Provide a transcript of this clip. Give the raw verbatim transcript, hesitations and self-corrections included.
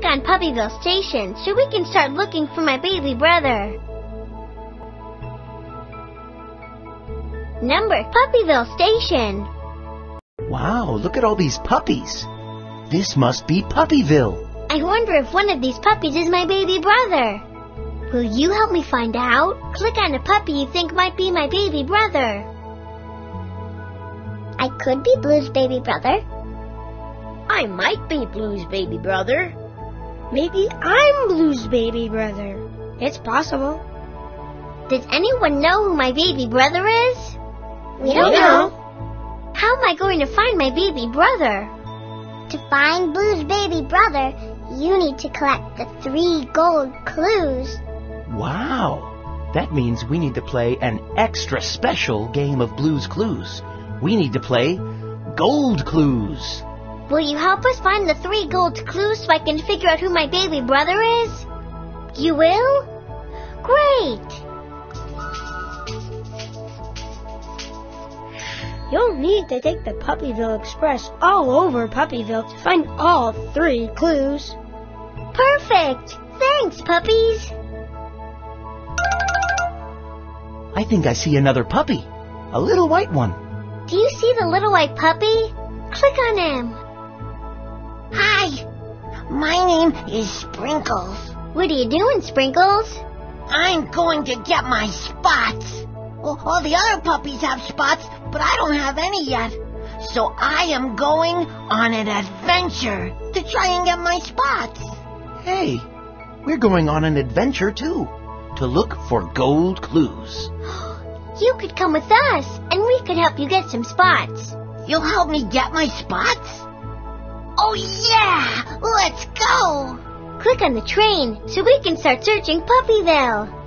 click on Puppyville Station so we can start looking for my baby brother. Number Puppyville Station. Wow, look at all these puppies. This must be Puppyville. I wonder if one of these puppies is my baby brother. Will you help me find out? Click on a puppy you think might be my baby brother. I could be Blue's baby brother. I might be Blue's baby brother. Maybe I'm Blue's baby brother. It's possible. Does anyone know who my baby brother is? We don't know. How am I going to find my baby brother? To find Blue's baby brother, you need to collect the three gold clues. Wow, that means we need to play an extra special game of Blue's Clues. We need to play Gold Clues. Will you help us find the three gold clues so I can figure out who my baby brother is? You will? Great! You'll need to take the Puppyville Express all over Puppyville to find all three clues. Perfect! Thanks, puppies! I think I see another puppy. A little white one. Do you see the little white puppy? Click on him. Hi, my name is Sprinkles. What are you doing, Sprinkles? I'm going to get my spots. Well, all the other puppies have spots, but I don't have any yet. So I am going on an adventure to try and get my spots. Hey, we're going on an adventure too, to look for gold clues. You could come with us, and we could help you get some spots. You'll help me get my spots? Oh yeah! Let's go! Click on the train so we can start searching Puppyville.